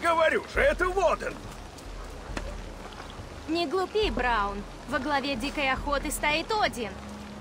Говорю же, это Воден. Не глупи, Браун. Во главе дикой охоты стоит Один.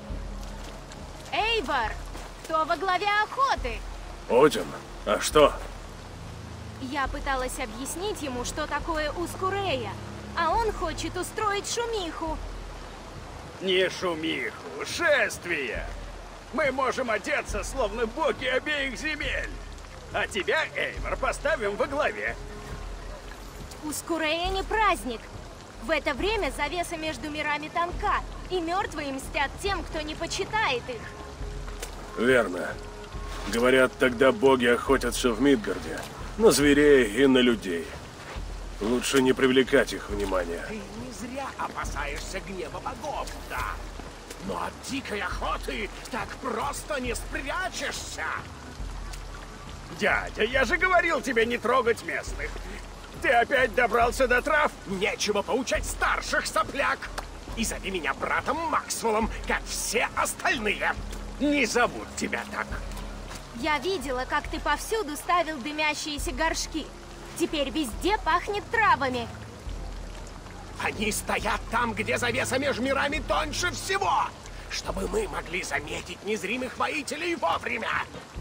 Эйвор, кто во главе охоты? Один? А что? Я пыталась объяснить ему, что такое Ускурея, а он хочет устроить шумиху. Не шумиху, шествие. Мы можем одеться, словно боги обеих земель. А тебя, Эйвор, поставим во главе. Ускурея не праздник. В это время завеса между мирами тонка, и мертвые мстят тем, кто не почитает их. Верно. Говорят, тогда боги охотятся в Мидгарде. На зверей и на людей. Лучше не привлекать их внимания. Ты не зря опасаешься гнева богов, да? Но от дикой охоты так просто не спрячешься. Дядя, я же говорил тебе не трогать местных. Ты опять добрался до трав? Нечего поучать старших, сопляк. И зови меня братом Максвеллом, как все остальные. Не зовут тебя так. Я видела, как ты повсюду ставил дымящиеся горшки. Теперь везде пахнет травами. Они стоят там, где завеса между мирами тоньше всего, чтобы мы могли заметить незримых воителей вовремя.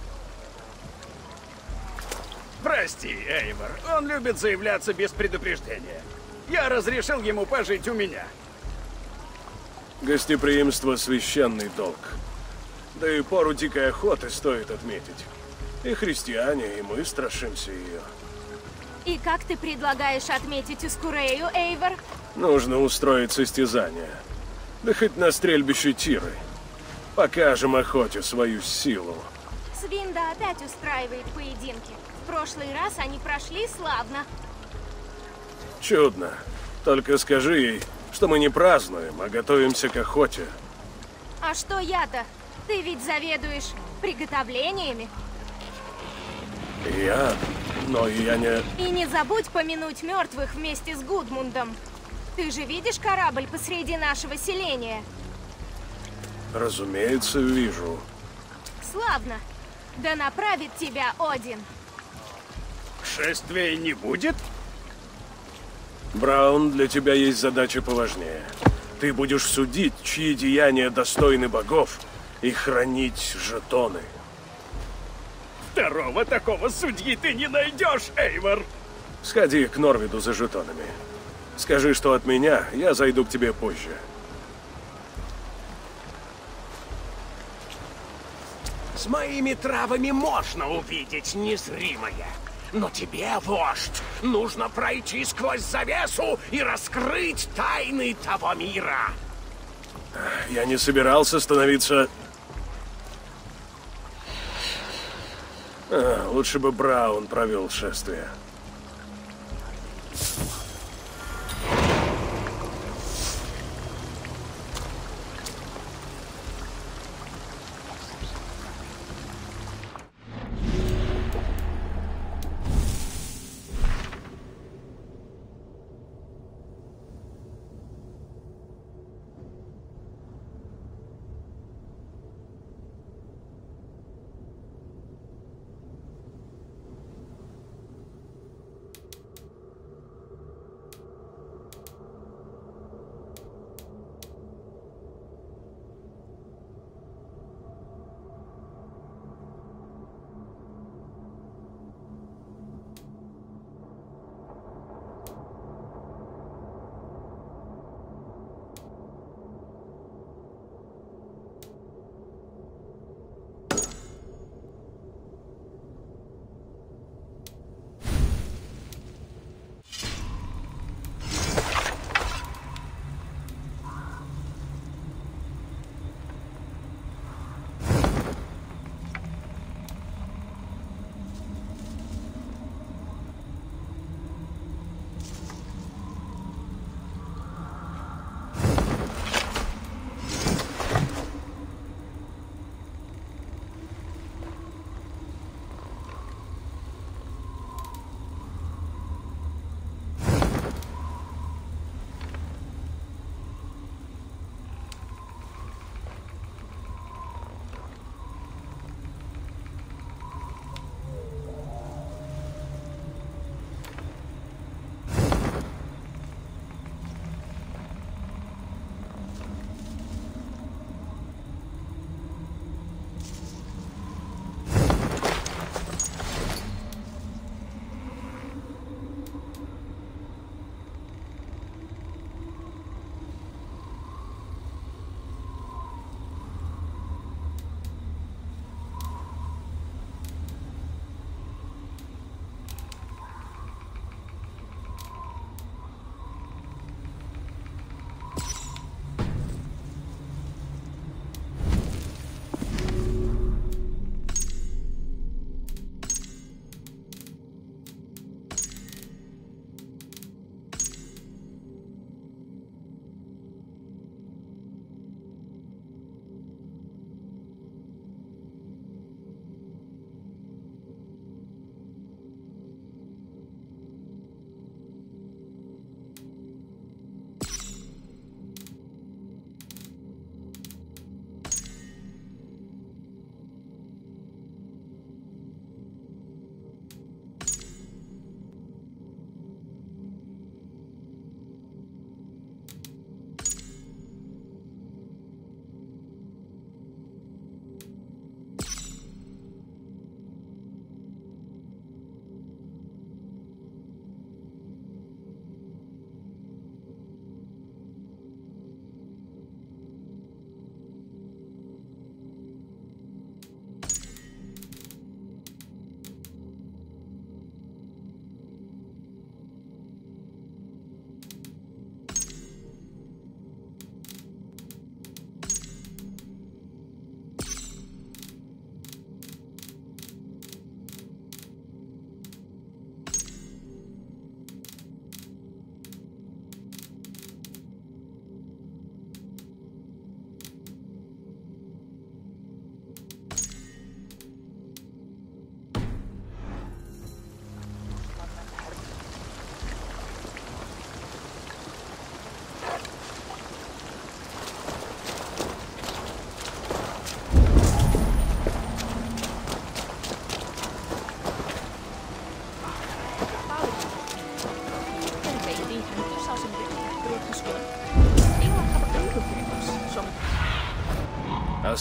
Прости, Эйвор, он любит заявляться без предупреждения. Я разрешил ему пожить у меня. Гостеприимство — священный долг. Да и пору дикой охоты стоит отметить. И христиане, и мы страшимся ее. И как ты предлагаешь отметить Ускурею, Эйвор? Нужно устроить состязание. Да хоть на стрельбище Тиры. Покажем охоте свою силу. Свинда опять устраивает поединки. В прошлый раз они прошли славно. Чудно. Только скажи ей, что мы не празднуем, а готовимся к охоте. А что я-то? Ты ведь заведуешь приготовлениями. Я? Но я не... И не забудь помянуть мертвых вместе с Гудмундом. Ты же видишь корабль посреди нашего селения? Разумеется, вижу. Славно. Да направит тебя Один. Шествия не будет? Браун, для тебя есть задача поважнее. Ты будешь судить, чьи деяния достойны богов, и хранить жетоны. Второго такого судьи ты не найдешь, Эйвор. Сходи к Норвиду за жетонами. Скажи, что от меня, я зайду к тебе позже. С моими травами можно увидеть незримое. Но тебе, вождь, нужно пройти сквозь завесу и раскрыть тайны того мира. Я не собирался становиться... лучше бы Браун провел шествие.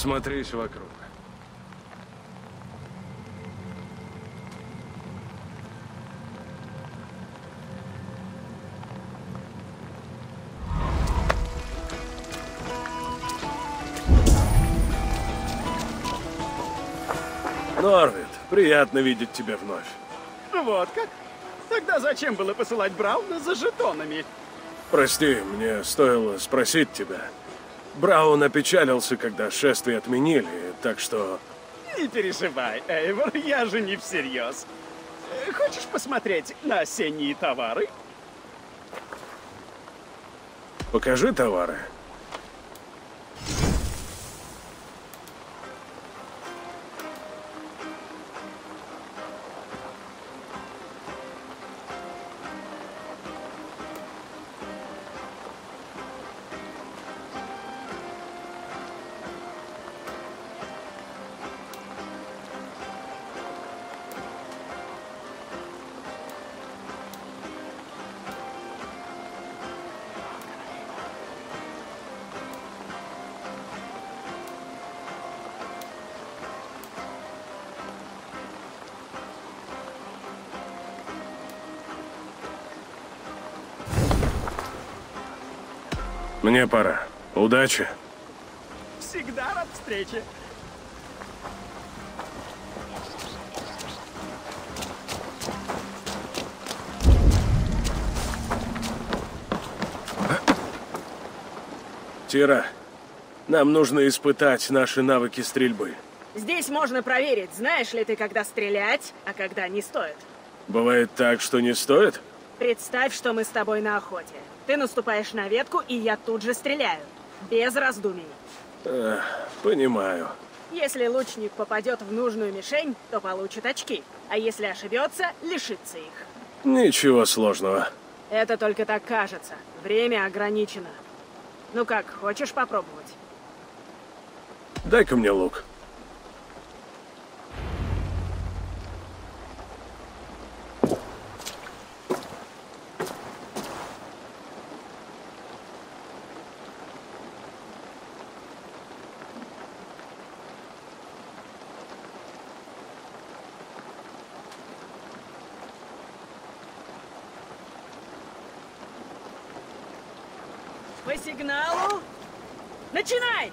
Осмотрись вокруг. Норвид, приятно видеть тебя вновь. Вот как? Тогда зачем было посылать Брауна за жетонами? Прости, мне стоило спросить тебя. Браун опечалился, когда шествие отменили, так что... Не переживай, Эйвор, я же не всерьез. Хочешь посмотреть на осенние товары? Покажи товары. Мне пора. Удачи. Всегда рад встрече. Тира, нам нужно испытать наши навыки стрельбы. Здесь можно проверить, знаешь ли ты, когда стрелять, а когда не стоит. Бывает так, что не стоит? Представь, что мы с тобой на охоте. Ты наступаешь на ветку, и я тут же стреляю. Без раздумий. Понимаю. Если лучник попадет в нужную мишень, то получит очки. А если ошибется, лишится их. Ничего сложного. Это только так кажется. Время ограничено. Ну как, хочешь попробовать? Дай-ка мне лук. По сигналу... Начинай!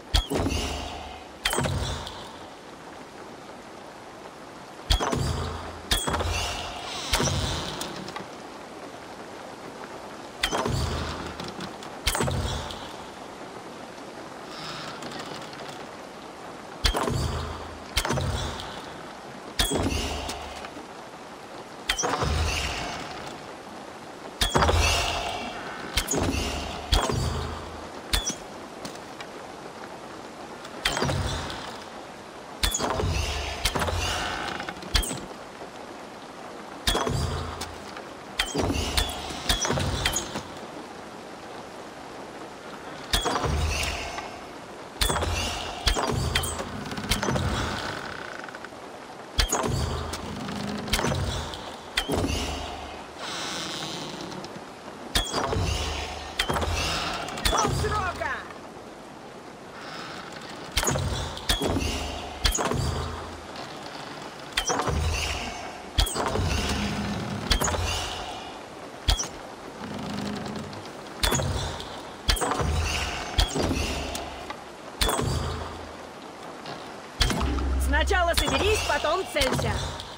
Полсрока! Сначала соберись, потом целься.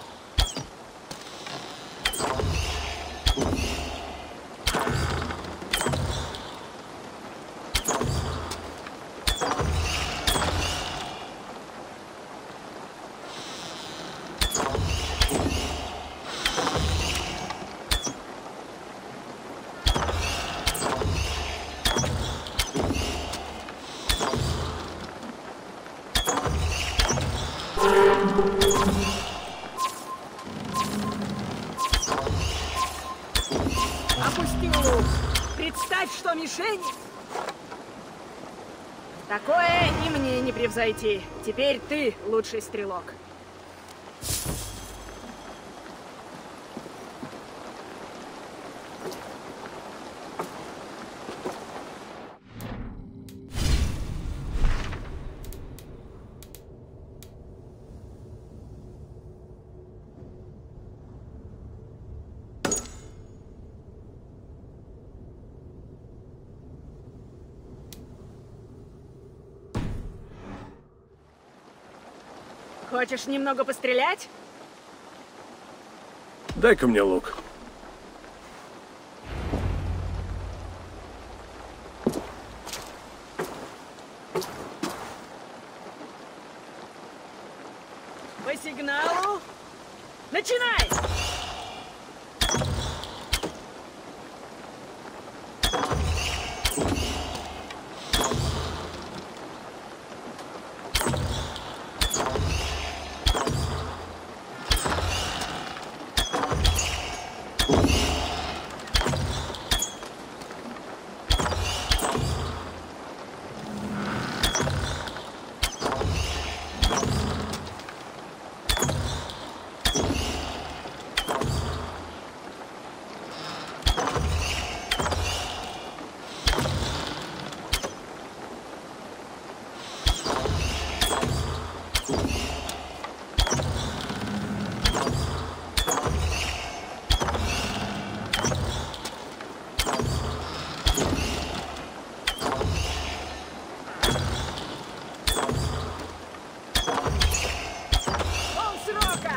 Опусти лук. Представь, что мишень... Такое и мне не превзойти. Теперь ты лучший стрелок. Хочешь немного пострелять? Дай-ка мне лук. По сигналу. Начинай! Полсрока!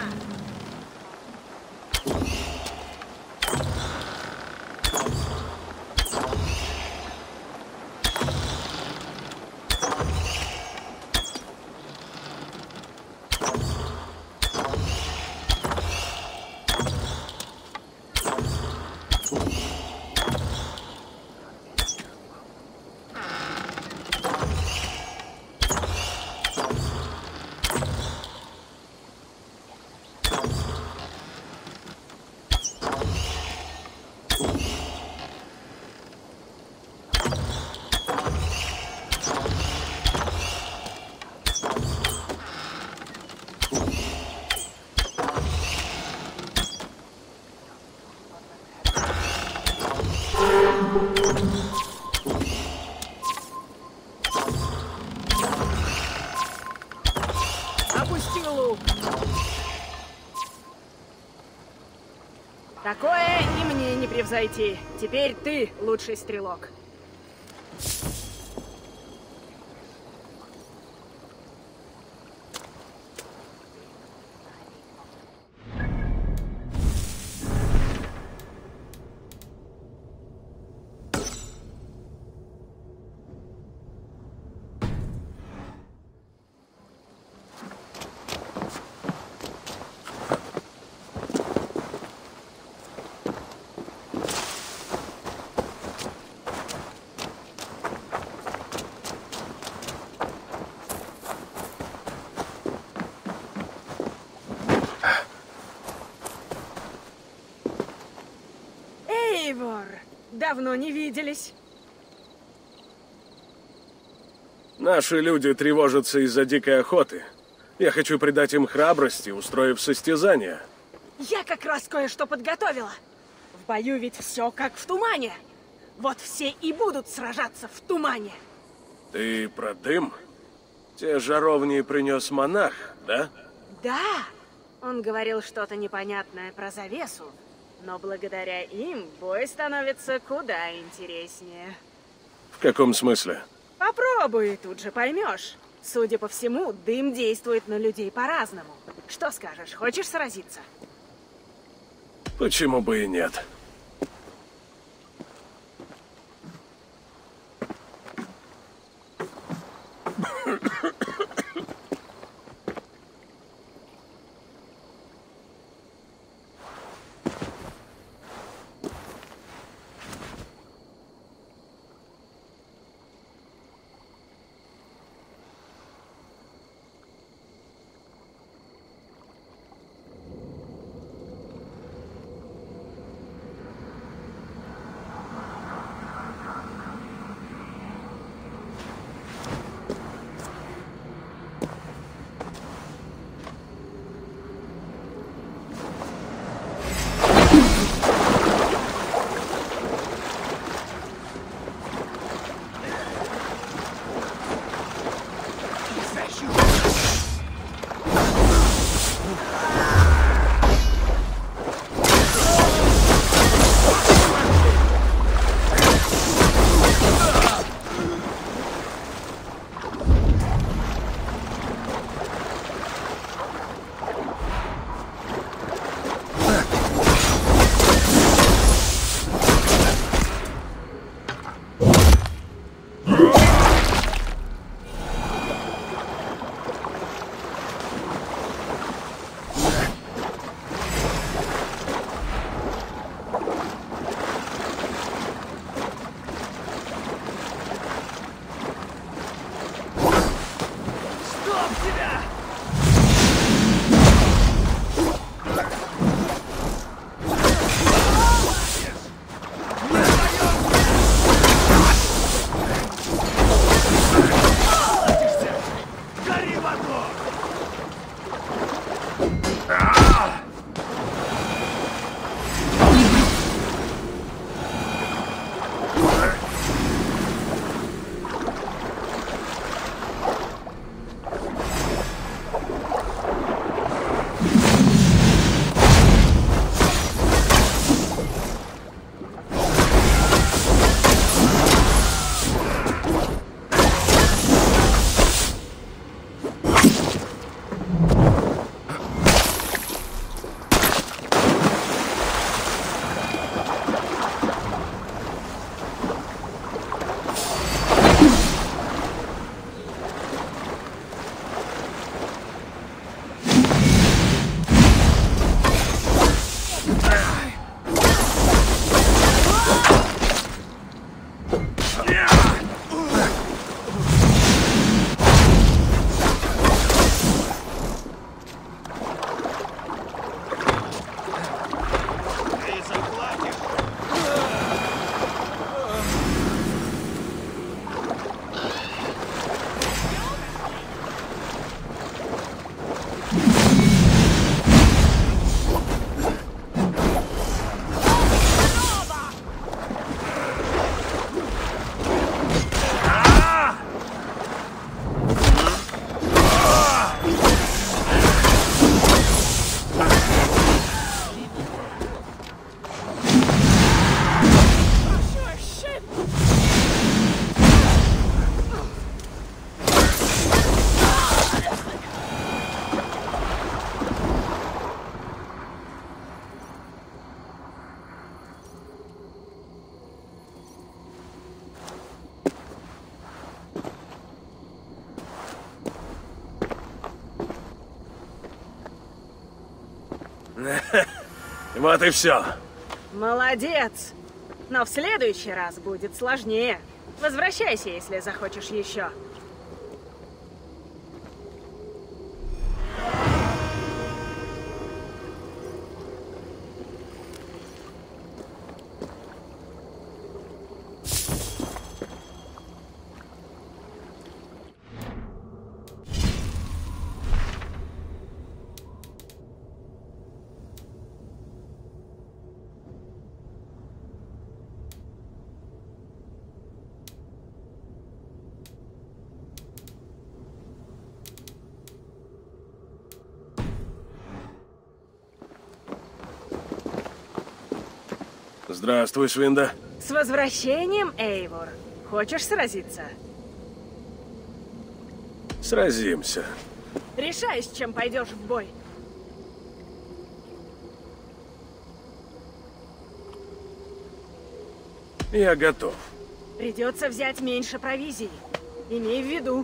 Опусти лук. Такое и мне не превзойти. Теперь ты лучший стрелок. Эйвор, давно не виделись. Наши люди тревожатся из-за дикой охоты. Я хочу придать им храбрости, устроив состязание. Я как раз кое-что подготовила. В бою ведь все как в тумане. Вот все и будут сражаться в тумане. Ты про дым? Те жаровни принес монах, да? Да, он говорил что-то непонятное про завесу, но благодаря им бой становится куда интереснее. В каком смысле? Попробуй, и тут же поймешь. Судя по всему, дым действует на людей по-разному. Что скажешь, хочешь сразиться? Почему бы и нет? Вот и все. Молодец! Но в следующий раз будет сложнее. Возвращайся, если захочешь еще. Здравствуй, Свинда. С возвращением, Эйвор. Хочешь сразиться? Сразимся. Решай, с чем пойдешь в бой. Я готов. Придется взять меньше провизии. Имей в виду.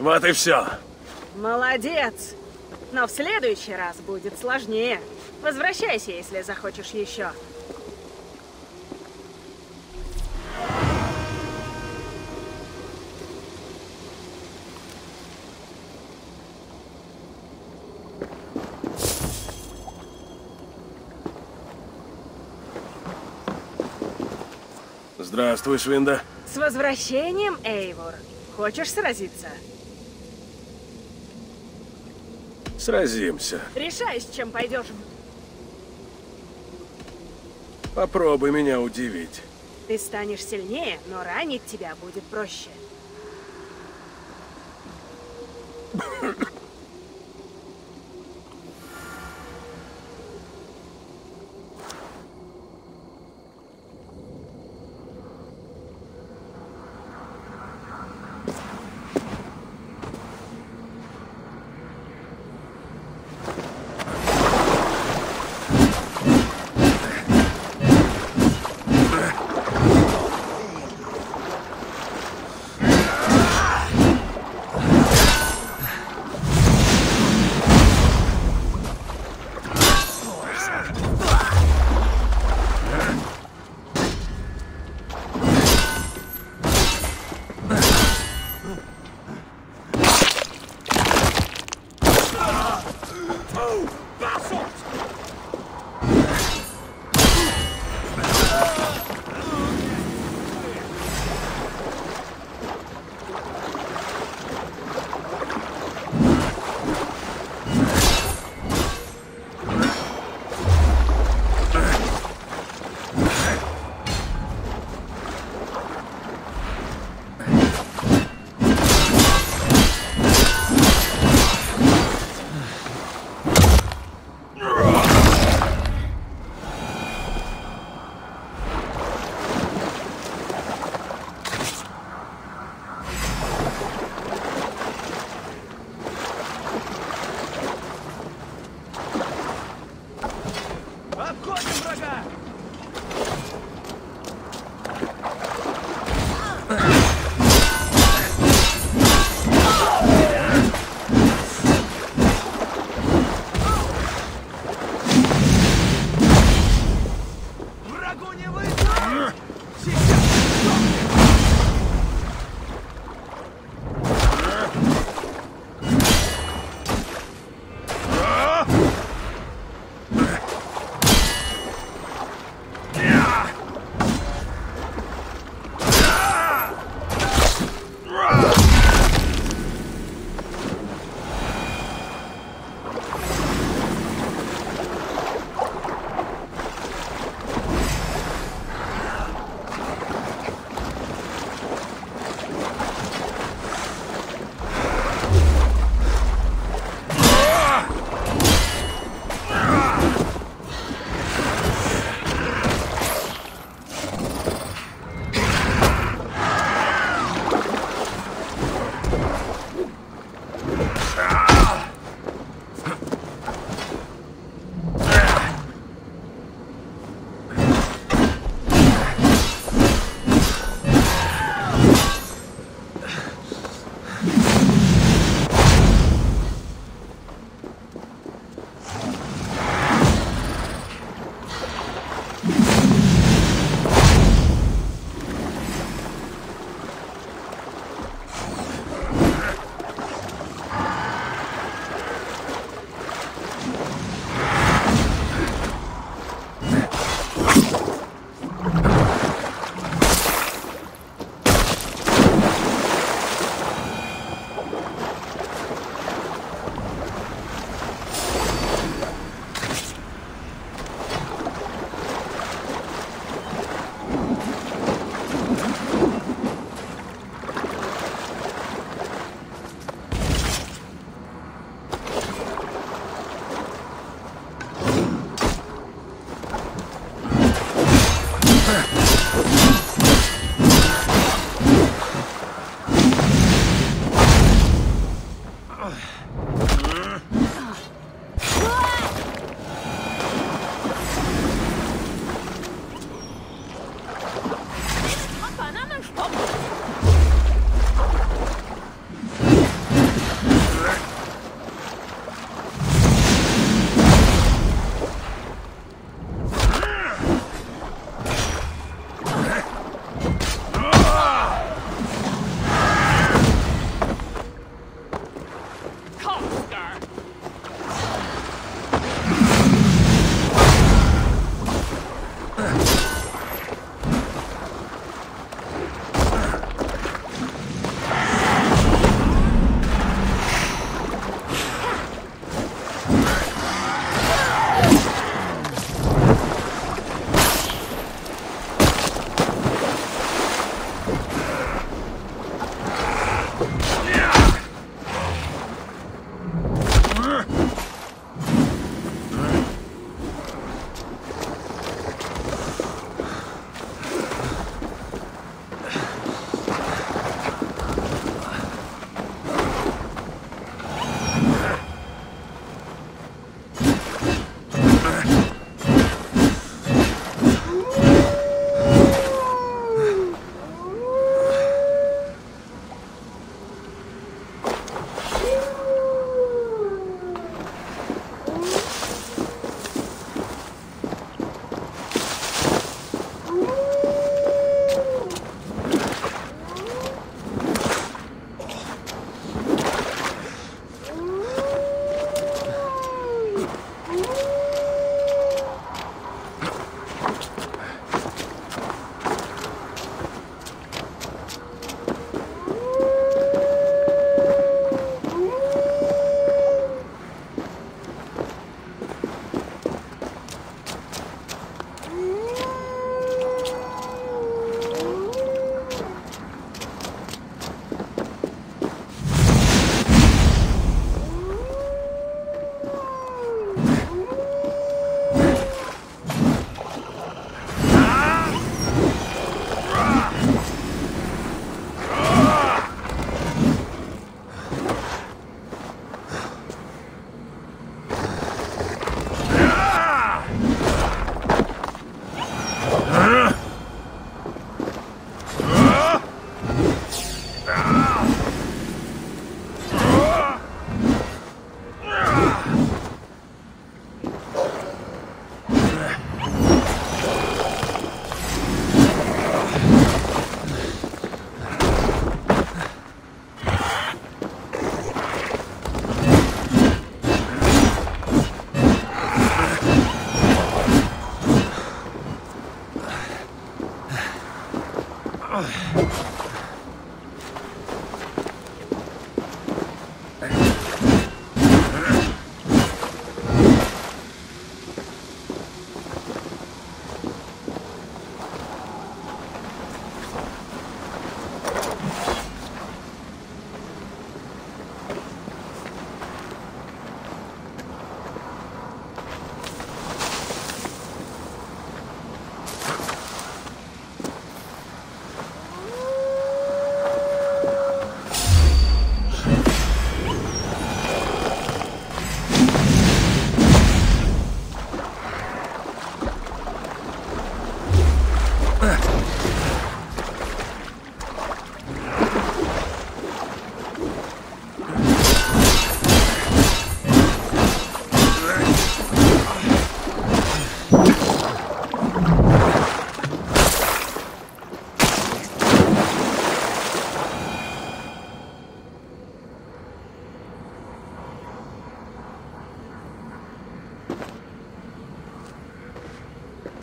Вот и все. Молодец! Но в следующий раз будет сложнее. Возвращайся, если захочешь еще. Здравствуй, Швинда. С возвращением, Эйвор. Хочешь сразиться? Сразимся. Решай, с чем пойдешь. Попробуй меня удивить. Ты станешь сильнее, но ранить тебя будет проще.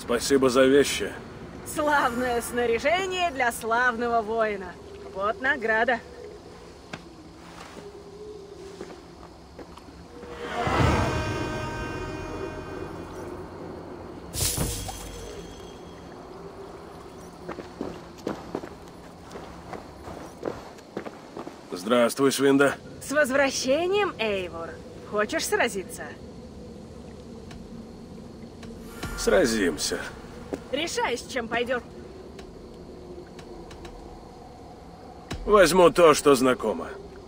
Спасибо за вещи. Славное снаряжение для славного воина. Вот награда. Здравствуй, Свинда. С возвращением, Эйвор. Хочешь сразиться? Сразимся. Решай, с чем пойдет. Возьму то, что знакомо.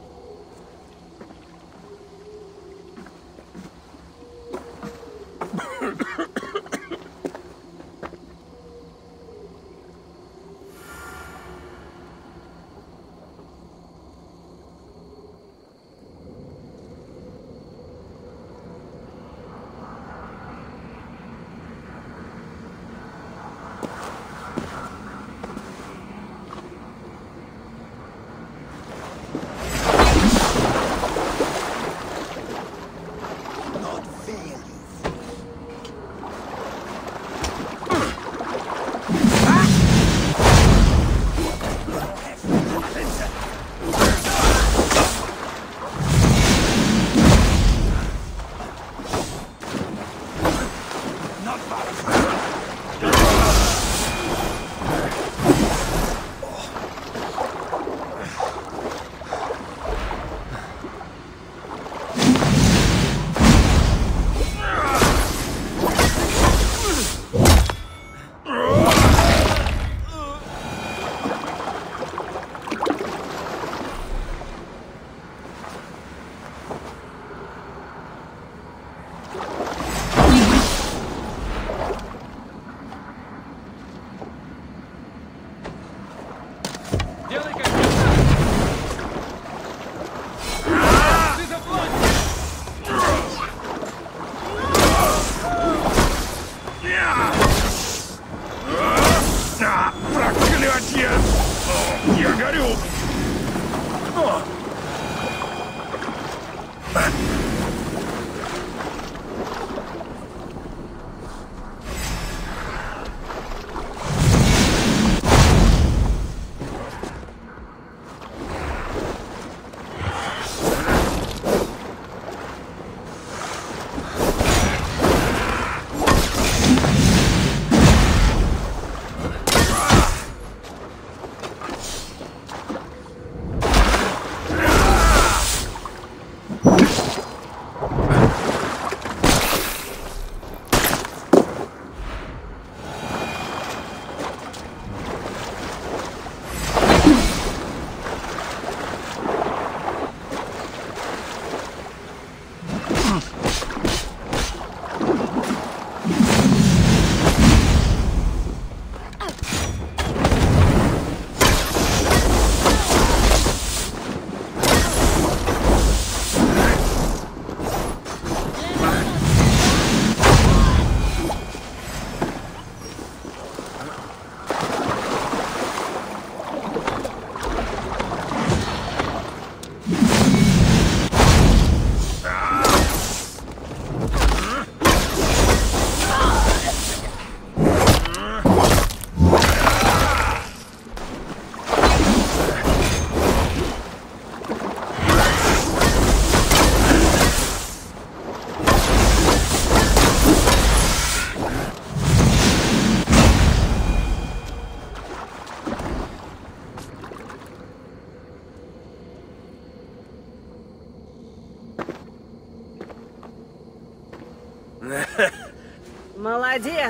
Молодец!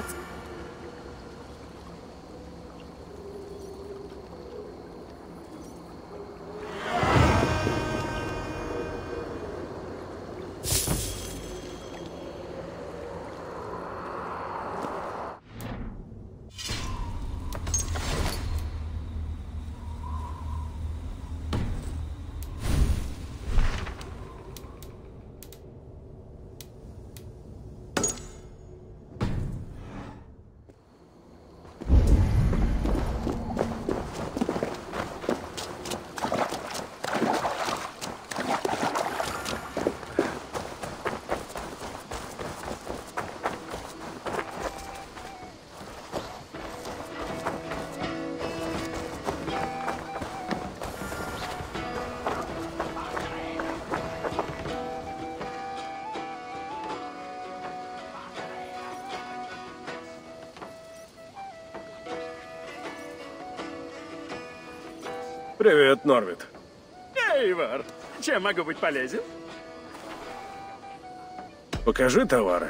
Привет, Норвид. Эйвор, чем могу быть полезен? Покажи товары.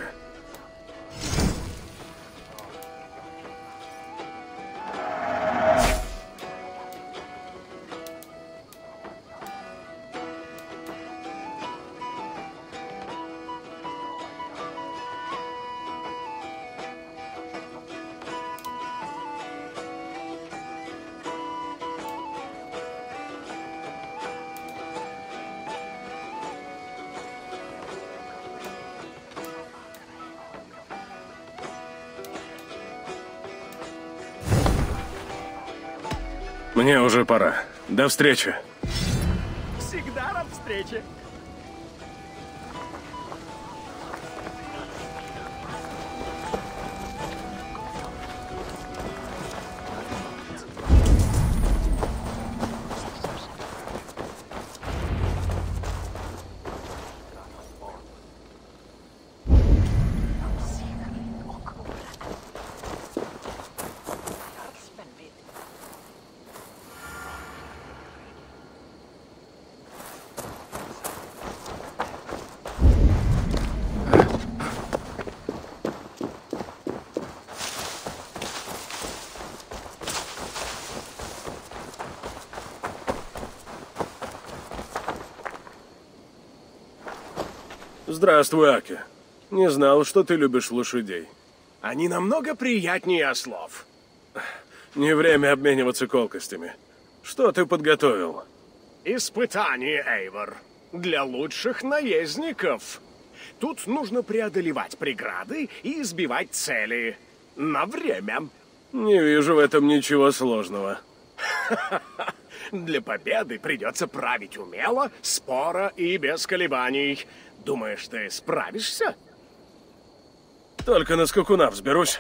Мне уже пора. До встречи. Всегда рад встрече. Здравствуй, Аки. Не знал, что ты любишь лошадей. Они намного приятнее ослов. Не время обмениваться колкостями. Что ты подготовил? Испытание, Эйвор. Для лучших наездников. Тут нужно преодолевать преграды и избивать цели. На время. Не вижу в этом ничего сложного. Для победы придется править умело, споро и без колебаний. Думаешь, ты справишься? Только на скакуна взберусь.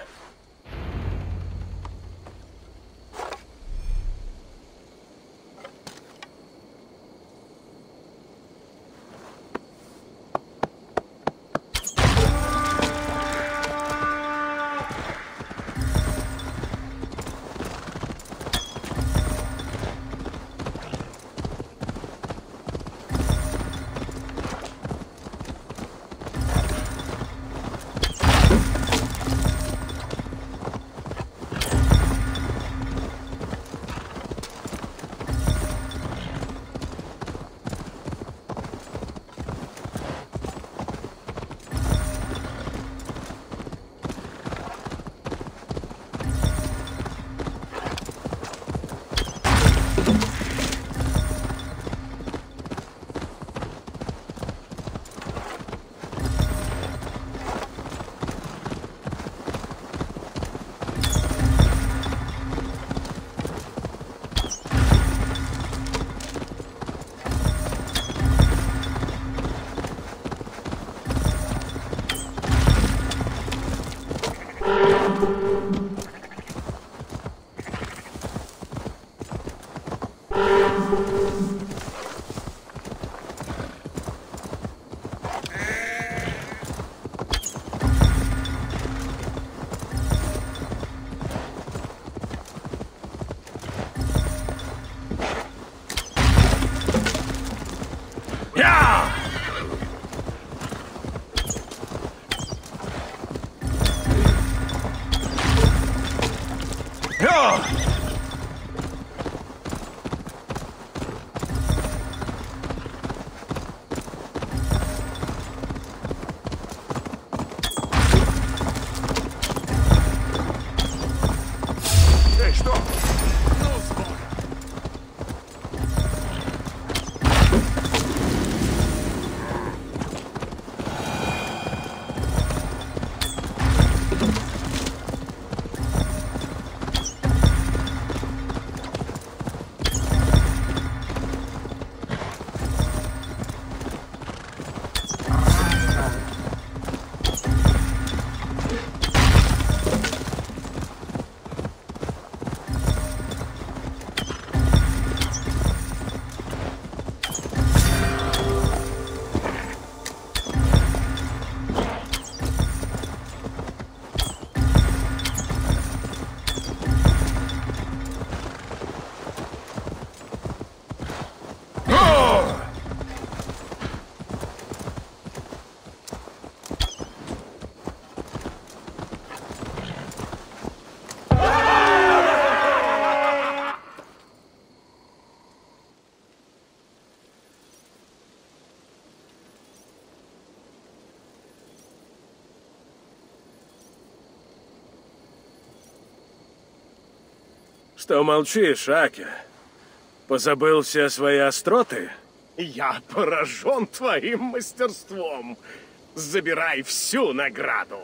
Что молчишь, Аки? Позабыл все свои остроты? Я поражен твоим мастерством. Забирай всю награду.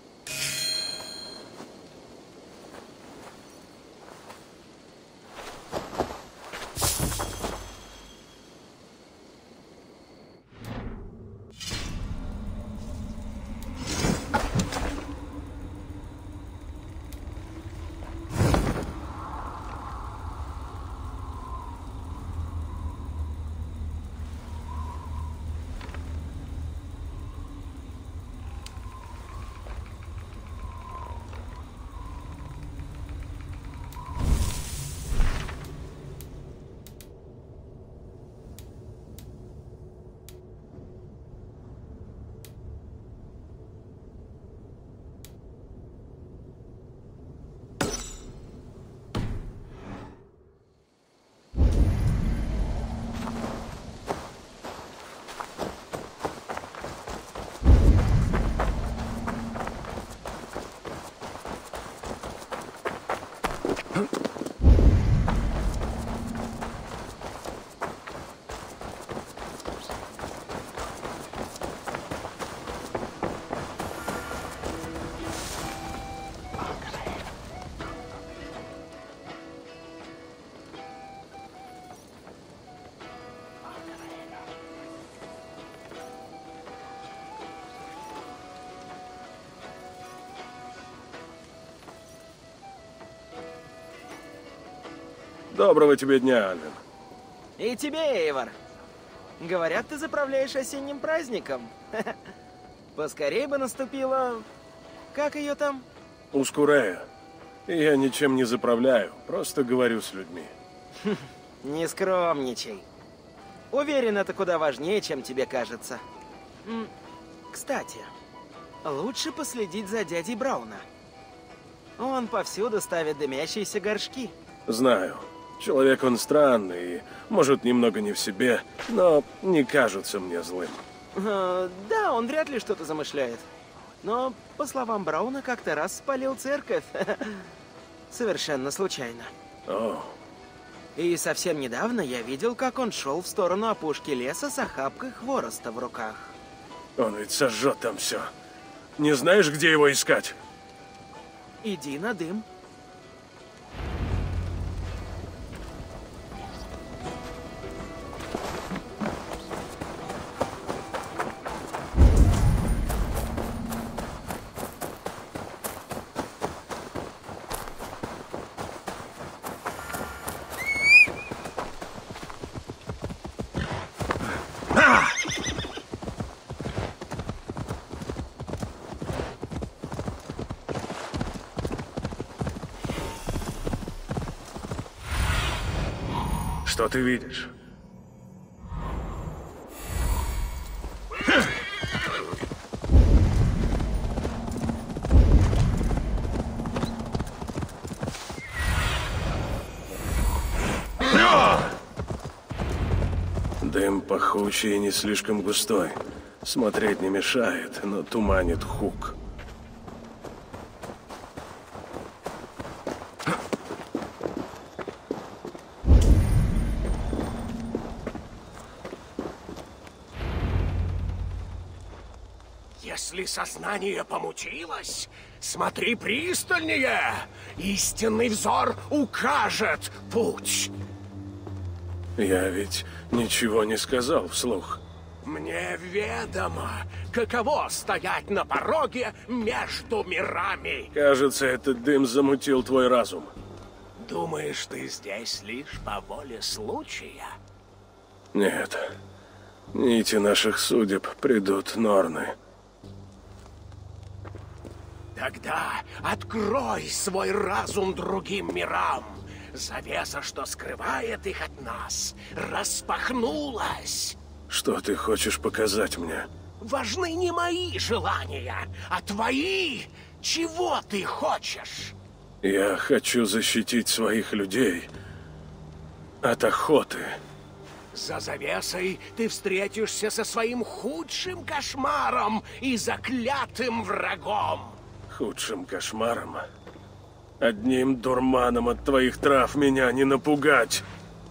Доброго тебе дня, Ален. И тебе, Эйвор. Говорят, ты заправляешь осенним праздником. Поскорей бы наступила... Как ее там? Ускурея. И я ничем не заправляю, просто говорю с людьми. Не скромничай. Уверен, это куда важнее, чем тебе кажется. Кстати, лучше последить за дядей Брауна. Он повсюду ставит дымящиеся горшки. Знаю. Человек он странный и, может, немного не в себе, но не кажется мне злым. Да, он вряд ли что-то замышляет. Но, по словам Брауна, как-то раз спалил церковь. Совершенно случайно. О. И совсем недавно я видел, как он шел в сторону опушки леса с охапкой хвороста в руках. Он ведь сожжет там все. Не знаешь, где его искать? Иди на дым. Что ты видишь? Дым пахучий и не слишком густой. Смотреть не мешает, но туманит Хук. Если сознание помутилось, смотри пристальнее. Истинный взор укажет путь. Я ведь ничего не сказал вслух. Мне ведомо, каково стоять на пороге между мирами. Кажется, этот дым замутил твой разум. Думаешь, ты здесь лишь по воле случая? Нет. Нити наших судеб придут Норны. Тогда открой свой разум другим мирам. Завеса, что скрывает их от нас, распахнулась. Что ты хочешь показать мне? Важны не мои желания, а твои. Чего ты хочешь? Я хочу защитить своих людей от охоты. За завесой ты встретишься со своим худшим кошмаром и заклятым врагом. Худшим кошмаром? Одним дурманом от твоих трав меня не напугать.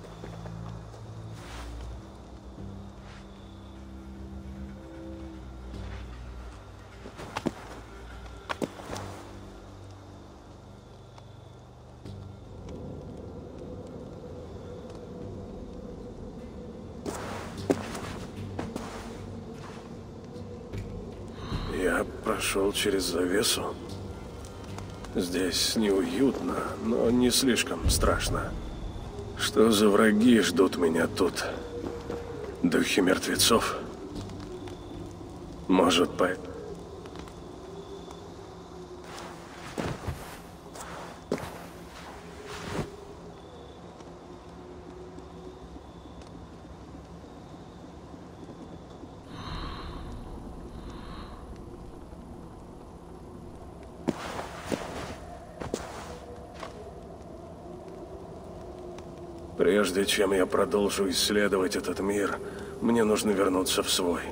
Я прошел через завесу. Здесь неуютно, но не слишком страшно. Что за враги ждут меня тут? Духи мертвецов? Может, Прежде чем я продолжу исследовать этот мир, мне нужно вернуться в свой.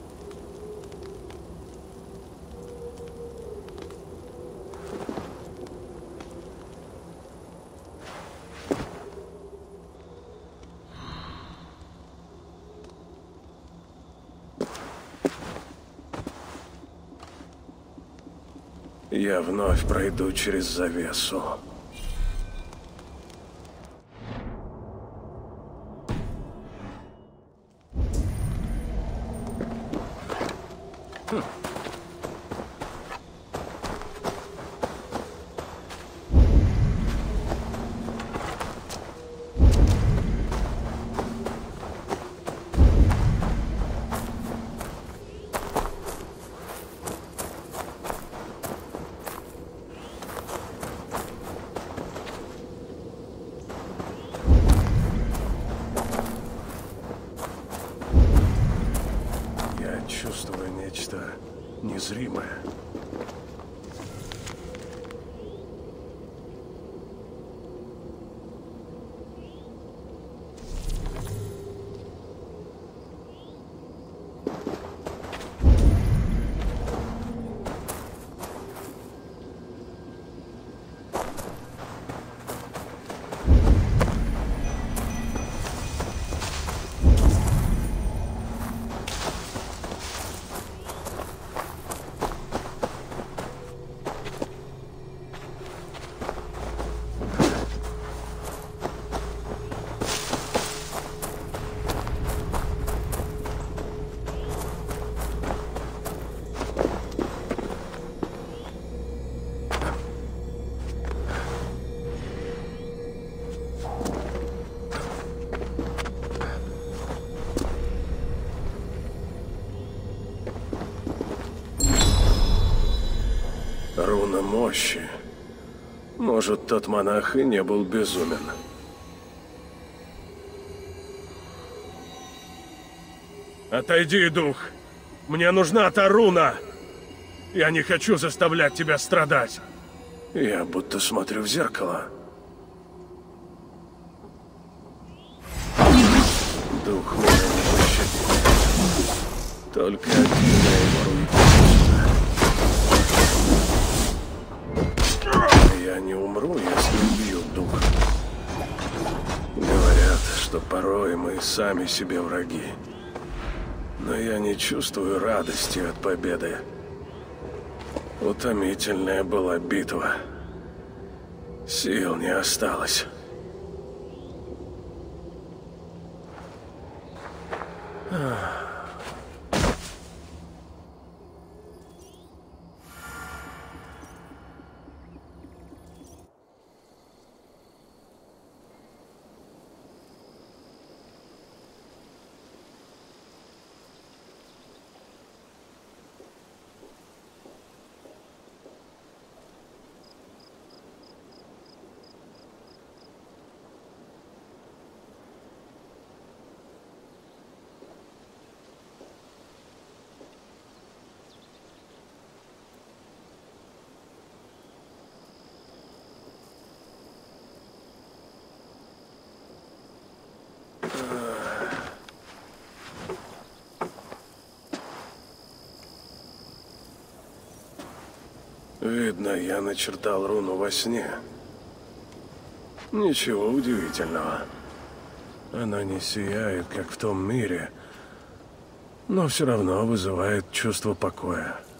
Я вновь пройду через завесу. Чувствую нечто незримое. Руна мощи. Может, тот монах и не был безумен. Отойди, дух. Мне нужна та руна. Я не хочу заставлять тебя страдать. Я будто смотрю в зеркало. Дух меня не пощадит. Только один Эйвор уйдет. Я не умру, если убьют дух. Говорят, что порой мы сами себе враги. Но я не чувствую радости от победы. Утомительная была битва. Сил не осталось. Видно, я начертал руну во сне. Ничего удивительного. Она не сияет, как в том мире, но все равно вызывает чувство покоя.